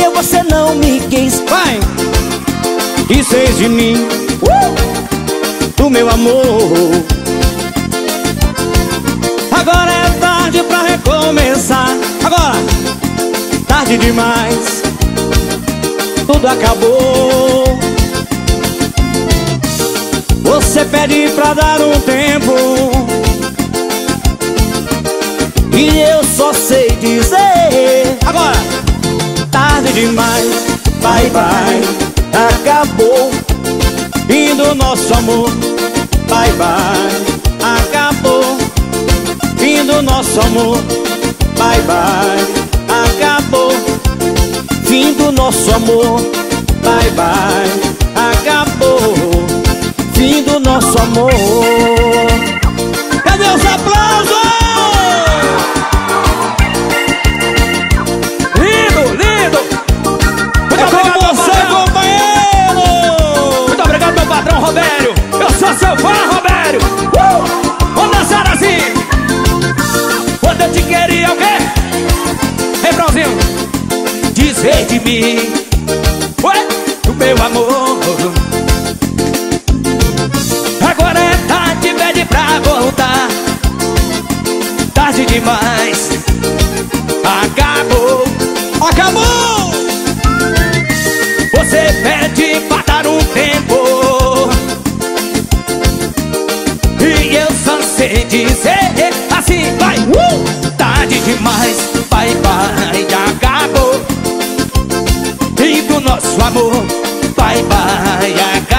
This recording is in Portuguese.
porque você não me quis. Vai! Desfez de mim, do meu amor. Agora é tarde pra recomeçar. Agora! Tarde demais, tudo acabou. Você pede pra dar um tempo e eu só sei dizer agora, tarde demais, bye bye, acabou. Fim do nosso amor, bye bye, acabou. Fim do nosso amor, bye bye, acabou. Fim do nosso amor, bye bye, acabou. Fim do nosso amor. Cadê os aplausos? Lindo, lindo. Muito obrigado, com você, companheiro. Muito obrigado, meu patrão Robério. Eu sou seu fã, Robério. Vamos dançar assim. Quando eu te queria, o quê? Refrãozinho. Dizer de mim, ué, do meu amor. Agora é tarde, pede pra voltar. Tarde demais, acabou. Acabou! Você pede pra dar um tempo e eu só sei dizer assim, vai! Tarde demais, bye bye, acabou. E do nosso amor, bye bye, acabou.